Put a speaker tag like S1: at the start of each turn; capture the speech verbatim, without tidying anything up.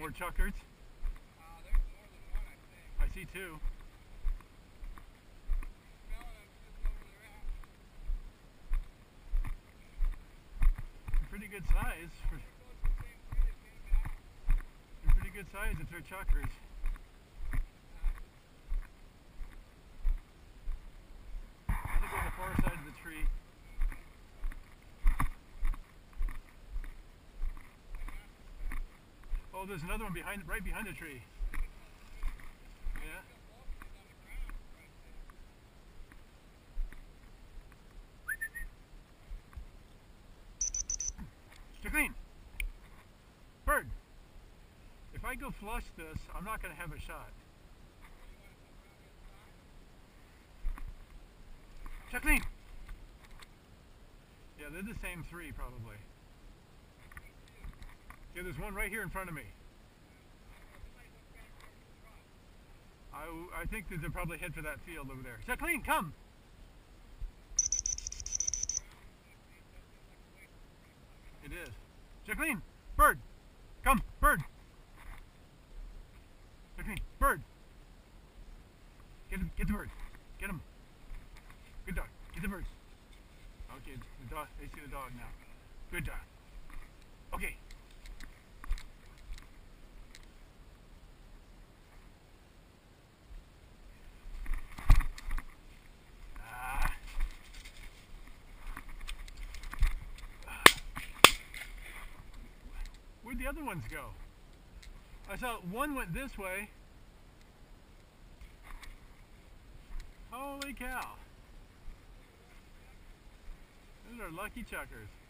S1: More chuckers.
S2: Uh, there's more than one, I think.
S1: I see two. Pretty good size. For, they're pretty good size if they're chuckers. I'm gonna go to the far side of the tree. Oh, there's another one behind, right behind the tree. Yeah. Jacqueline! Bird! If I go flush this, I'm not going to have a shot. Jacqueline! Yeah, they're the same three probably. Yeah, there's one right here in front of me. I, I think that they'll probably head for that field over there. Jacqueline, come! It is. Jacqueline! Bird! Come! Bird! Jacqueline! Bird! Get him! Get the bird! Get him! Good dog! Get the bird! Okay, the dog, they see the dog now. Good dog. Okay. Where'd the other ones go? I saw one went this way. Holy cow. Those are lucky chuckers.